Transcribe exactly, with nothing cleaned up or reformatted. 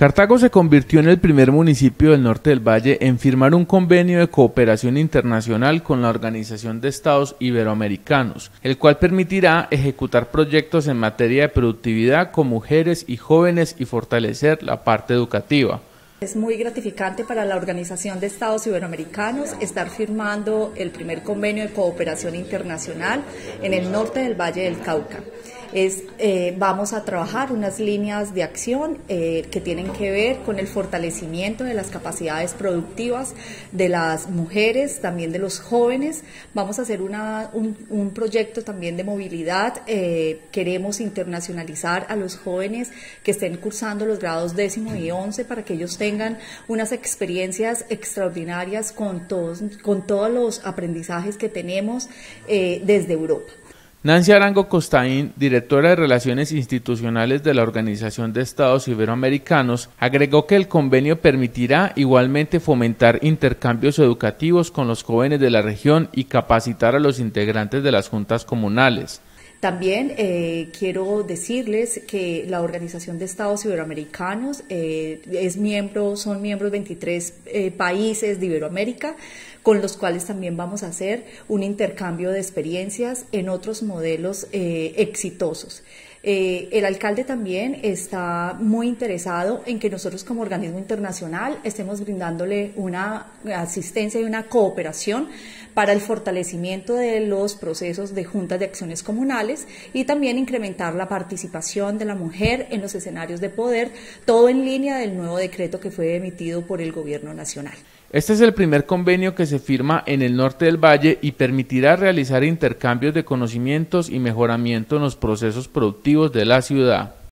Cartago se convirtió en el primer municipio del norte del Valle en firmar un convenio de cooperación internacional con la Organización de Estados Iberoamericanos, el cual permitirá ejecutar proyectos en materia de productividad con mujeres y jóvenes y fortalecer la parte educativa. Es muy gratificante para la Organización de Estados Iberoamericanos estar firmando el primer convenio de cooperación internacional en el norte del Valle del Cauca. Es, eh, vamos a trabajar unas líneas de acción eh, que tienen que ver con el fortalecimiento de las capacidades productivas de las mujeres, también de los jóvenes. Vamos a hacer una, un, un proyecto también de movilidad. Eh, queremos internacionalizar a los jóvenes que estén cursando los grados décimo y once para que ellos tengan unas experiencias extraordinarias con todos, con todos los aprendizajes que tenemos eh, desde Europa. Nancy Arango Costaín, directora de Relaciones Institucionales de la Organización de Estados Iberoamericanos, agregó que el convenio permitirá igualmente fomentar intercambios educativos con los jóvenes de la región y capacitar a los integrantes de las juntas comunales. También eh, quiero decirles que la Organización de Estados Iberoamericanos eh, es miembro, son miembros veintitrés eh, países de Iberoamérica, con los cuales también vamos a hacer un intercambio de experiencias en otros modelos eh, exitosos. Eh, el alcalde también está muy interesado en que nosotros como organismo internacional estemos brindándole una asistencia y una cooperación para el fortalecimiento de los procesos de juntas de acciones comunales y también incrementar la participación de la mujer en los escenarios de poder, todo en línea del nuevo decreto que fue emitido por el gobierno nacional. Este es el primer convenio que se firma en el norte del Valle y permitirá realizar intercambios de conocimientos y mejoramiento en los procesos productivos de la ciudad.